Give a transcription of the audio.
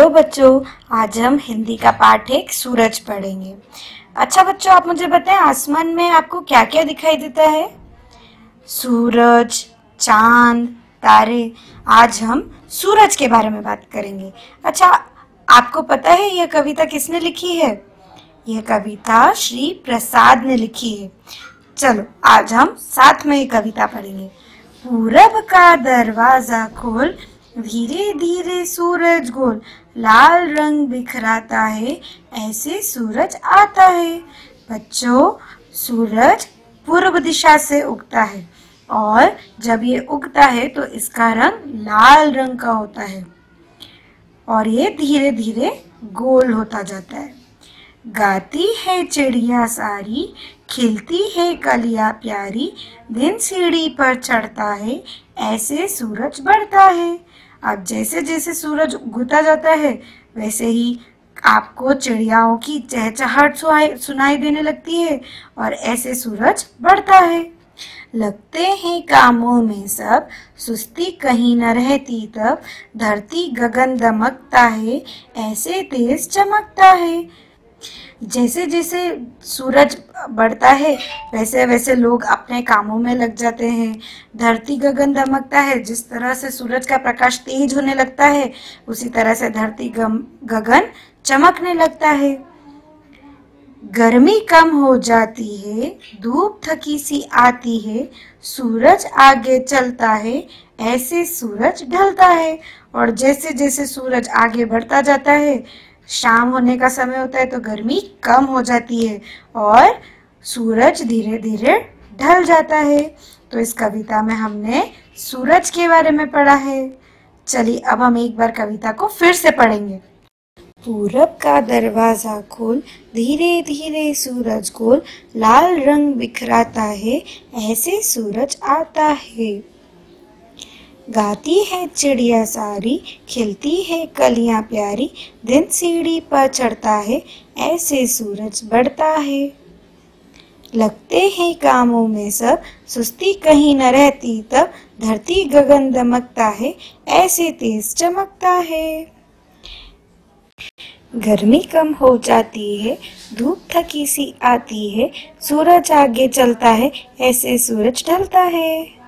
Hello बच्चों, आज हम हिंदी का पाठ एक सूरज पढ़ेंगे। अच्छा बच्चों, आप मुझे बताएं आसमान में आपको क्या क्या दिखाई देता है? सूरज, चांद, तारे। आज हम सूरज के बारे में बात करेंगे। अच्छा, आपको पता है यह कविता किसने लिखी है? यह कविता श्री प्रसाद ने लिखी है। चलो आज हम साथ में ये कविता पढ़ेंगे। पूरब का दरवाजा खोल, धीरे धीरे सूरज गोल, लाल रंग बिखराता है, ऐसे सूरज आता है। बच्चों, सूरज पूर्व दिशा से उगता है और जब ये उगता है तो इसका रंग लाल रंग का होता है और ये धीरे धीरे गोल होता जाता है। गाती है चिड़िया सारी, खिलती है कलियां प्यारी, दिन सीढ़ी पर चढ़ता है, ऐसे सूरज बढ़ता है। अब जैसे जैसे सूरज उगता जाता है वैसे ही आपको चिड़ियाओं की चहचहाहट सुनाई देने लगती है और ऐसे सूरज बढ़ता है। लगते हैं कामों में सब, सुस्ती कहीं न रहती तब, धरती गगन दमकता है, ऐसे तेज चमकता है। जैसे जैसे सूरज बढ़ता है वैसे वैसे लोग अपने कामों में लग जाते हैं। धरती गगन दमकता है, जिस तरह से सूरज का प्रकाश तेज होने लगता है उसी तरह से धरती गगन चमकने लगता है। गर्मी कम हो जाती है, धूप थकी सी आती है, सूरज आगे चलता है, ऐसे सूरज ढलता है। और जैसे जैसे सूरज आगे बढ़ता जाता है, शाम होने का समय होता है तो गर्मी कम हो जाती है और सूरज धीरे धीरे ढल जाता है। तो इस कविता में हमने सूरज के बारे में पढ़ा है। चलिए अब हम एक बार कविता को फिर से पढ़ेंगे। पूरब का दरवाजा खोल, धीरे धीरे सूरज गोल, लाल रंग बिखराता है, ऐसे सूरज आता है। गाती है चिड़िया सारी, खिलती है कलियां प्यारी, दिन सीढ़ी पर चढ़ता है, ऐसे सूरज बढ़ता है। लगते हैं कामों में सब, सुस्ती कहीं न रहती तब, धरती गगन दमकता है, ऐसे तेज चमकता है। गर्मी कम हो जाती है, धूप थकी सी आती है, सूरज आगे चलता है, ऐसे सूरज ढलता है।